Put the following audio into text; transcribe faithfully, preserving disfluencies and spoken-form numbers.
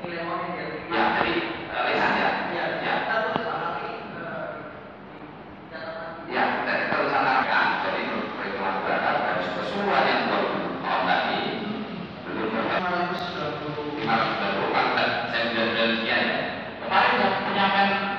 nilai uang yang dia terima. Ya, dari uh, lisannya. Ya, Ya. kita tulis tapi uh, di catatan. Ya, dari perusahaan jadi perhitungan berapa dari keseluruhan yang dua puluh tahun tadi belum berapa. lima ratus sembilan puluh kan saya sudah sudah sekian ya. Kemarin yang penyampaian